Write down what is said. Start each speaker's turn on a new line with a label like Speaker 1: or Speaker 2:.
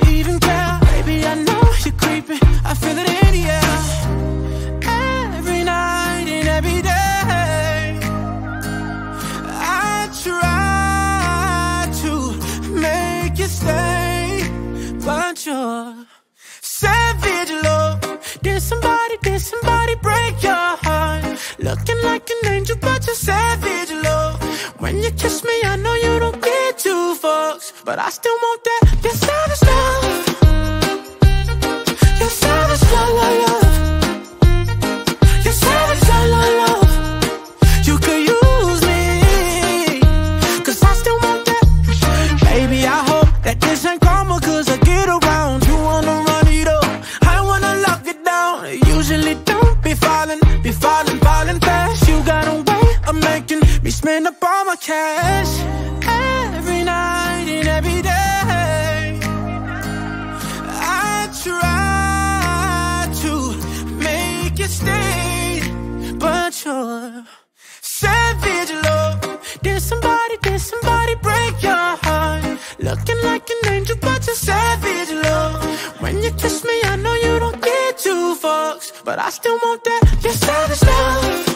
Speaker 1: even care. Baby, I know you're creeping, I feel it in the air. Every night and every day, I try to make you stay, but you're savage, love. Did somebody break your heart? Looking like an angel, but you're savage, love. When you kiss me, I know you don't get two fucks, but I still want that. You're savage, love. You're savage, love, love, love. You're savage, love, love, love. You could use me, 'cause I still want that. Baby, I hope that this ain't karma, 'cause I get around. You wanna run it up, I wanna lock it down. Usually don't be falling fast. You got a way of making me spend up all my cash. Every night and every day, I try to make you stay, but you're savage, love. Did somebody break your heart? Looking like an angel, but you're savage, love. When you kiss me, I know you don't get two fucks, but I still want that. You're savage, love.